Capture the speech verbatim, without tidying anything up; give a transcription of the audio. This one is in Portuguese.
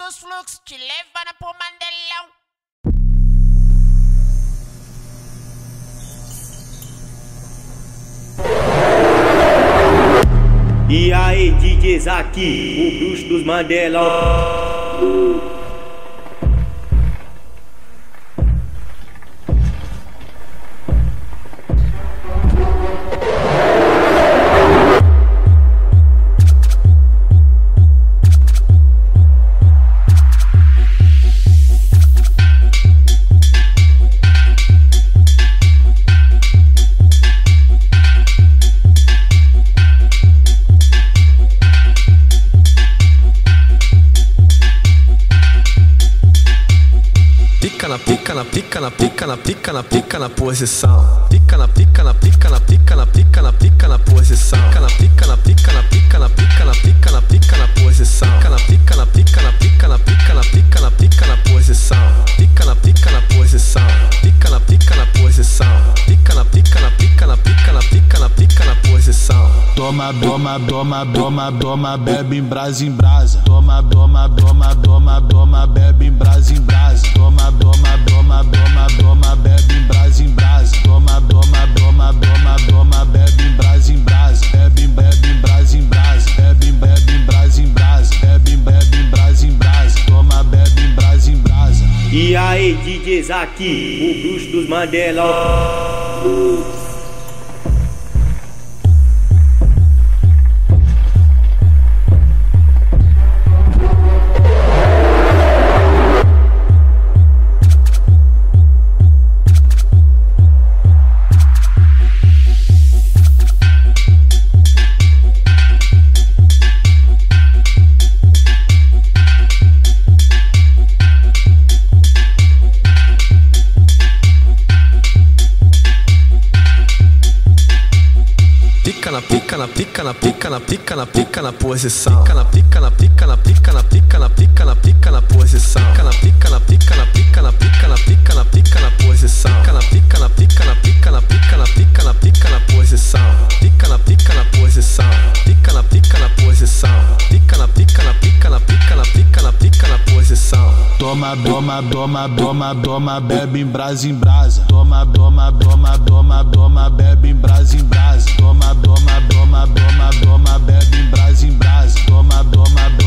dos fluxos, te levando pro Mandelão. E aí, D J Zaki, o bruxo dos Mandelão. Pica na pica na pica na pica na pica na pica na posição. Pica na pica na pica na pica na pica na pica na posição. Pica na pica na pica na pica na pica na pica na pica na posição. Pica na pica na pica na pica na pica na pica na pica na posição. Pica na pica na posição. Pica na pica na posição. Pica na pica na pica na pica na pica na pica na posição. Toma, toma, toma, toma, toma, bebe em brasa em brasa. Toma, toma, toma, toma, toma, bebe em brasa em brasa. Toma, toma, toma, toma, toma, bebe em brasa em brasa. Toma, toma, toma, toma, toma, bebe em brasa em brasa. Bebe, bebe em brasa em brasa. Bebe, bebe em brasa em brasa. Bebe, bebe em brasa em brasa. Toma, bebe em brasa em brasa. E aí, D J Zaki, o bruxo dos Mandelão. Pica na pica na pica na pica na pica na pica na posição. Pica na pica na pica na pica na pica na pica na pica na posição. Pica na pica na pica na pica na pica na pica na pica na posição. Pica na pica na pica na pica na pica na pica na pica na posição. Pica na pica na posição. Pica na pica na posição. Pica na pica na pica na pica na pica na pica na posição. Toma, toma, toma, toma, toma, bebe em brasa em brasa. Toma, toma, toma, toma, toma, bebe em brasa em brasa. Toma, toma, toma, toma, toma, bebe em brasa em brasa. Toma, toma, toma.